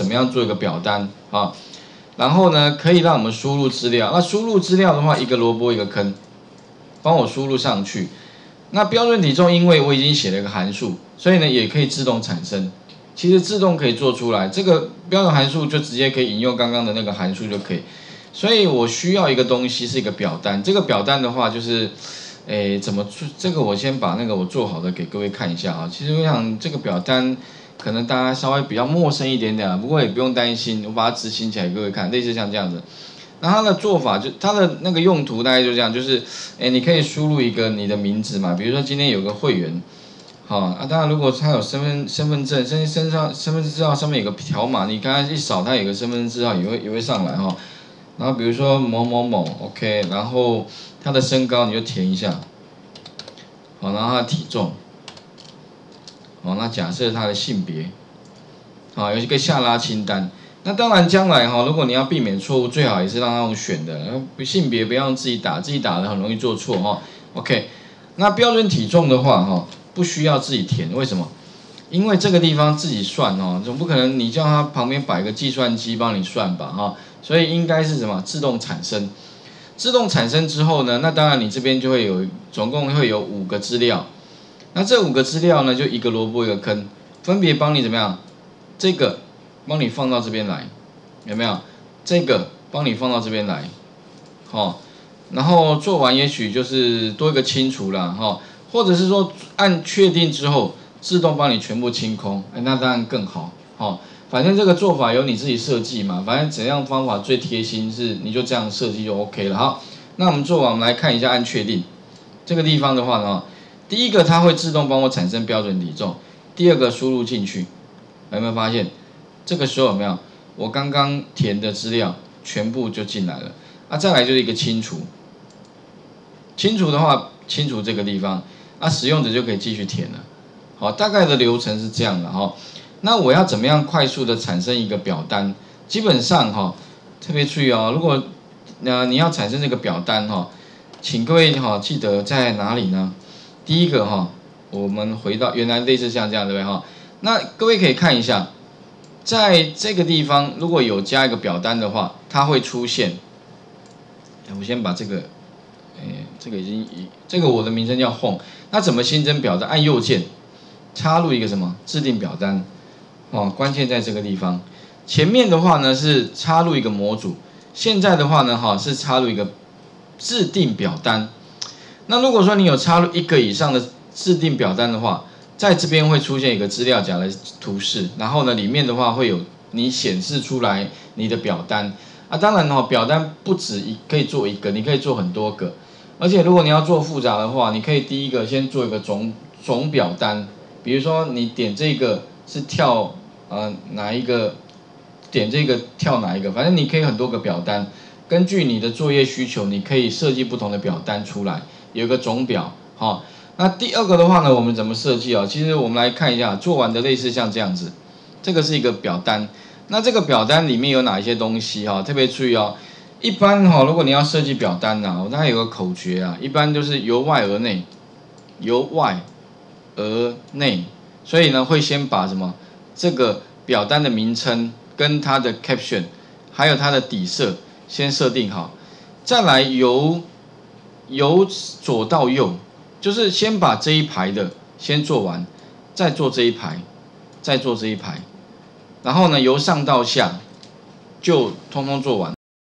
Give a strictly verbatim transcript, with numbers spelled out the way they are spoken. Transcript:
怎么样做一个表单啊？然后呢，可以让我们输入资料。那输入资料的话，一个萝卜一个坑，帮我输入上去。那标准体重，因为我已经写了一个函数，所以呢也可以自动产生。其实自动可以做出来，这个标准函数就直接可以引用刚刚的那个函数就可以。所以我需要一个东西是一个表单，这个表单的话就是，诶怎么做？这个我先把那个我做好的给各位看一下啊。其实我想这个表单。可能大家稍微比较陌生一点点，不过也不用担心，我把它执行起来给各位看，类似像这样子。那它的做法就它的那个用途大概就这样，就是，哎，你可以输入一个你的名字嘛，比如说今天有个会员，好啊，当然如果他有身份身份证，身身上身份证字号上面有个条码，你刚刚一扫，它有个身份证字号也会也会上来哈。然后比如说某某某 ，OK， 然后他的身高你就填一下，好，然后他的体重。哦，那假设他的性别，好，有一个下拉清单。那当然，将来哈，如果你要避免错误，最好也是让他用选的，性别不要用自己打，自己打的很容易做错哈。OK， 那标准体重的话哈，不需要自己填，为什么？因为这个地方自己算哦，总不可能你叫他旁边摆个计算机帮你算吧哈，所以应该是什么自动产生。自动产生之后呢，那当然你这边就会有，总共会有五个资料。那这五个资料呢，就一个萝卜一个坑，分别帮你怎么样？这个帮你放到这边来，有没有？这个帮你放到这边来，好、哦，然后做完也许就是多一个清除啦，哈、哦，或者是说按确定之后自动帮你全部清空，哎，那当然更好，哦，反正这个做法由你自己设计嘛，反正怎样方法最贴心是你就这样设计就 OK 了，好，那我们做完我们来看一下按确定，这个地方的话呢。第一个，它会自动帮我产生标准体重。第二个，输入进去，有没有发现？这个时候有没有？我刚刚填的资料全部就进来了。啊，再来就是一个清除。清除的话，清除这个地方，啊，使用者就可以继续填了。好，大概的流程是这样的哈。那我要怎么样快速的产生一个表单？基本上哈，特别注意哦，如果呃你要产生这个表单哈，请各位哈记得在哪里呢？第一个哈，我们回到原来类似像这样对不对哈？那各位可以看一下，在这个地方如果有加一个表单的话，它会出现。我先把这个，哎，这个已经这个我的名称叫 home， 那怎么新增表单？按右键，插入一个什么制定表单，哦，关键在这个地方。前面的话呢是插入一个模组，现在的话呢哈是插入一个制定表单。那如果说你有插入一个以上的制定表单的话，在这边会出现一个资料夹的图示，然后呢，里面的话会有你显示出来你的表单啊。当然哈，表单不止一可以做一个，你可以做很多个。而且如果你要做复杂的话，你可以第一个先做一个总总表单，比如说你点这个是跳呃哪一个，点这个跳哪一个，反正你可以很多个表单，根据你的作业需求，你可以设计不同的表单出来。有个总表，好、哦，那第二个的话呢，我们怎么设计啊？其实我们来看一下，做完的类似像这样子，这个是一个表单。那这个表单里面有哪一些东西哈、哦？特别注意哦。一般哈、哦，如果你要设计表单呐、啊，它有个口诀啊，一般就是由外而内，由外而内。所以呢，会先把什么这个表单的名称跟它的 caption， 还有它的底色先设定好，再来由由左到右，就是先把这一排的先做完，再做这一排，再做这一排，然后呢由上到下就通通做完。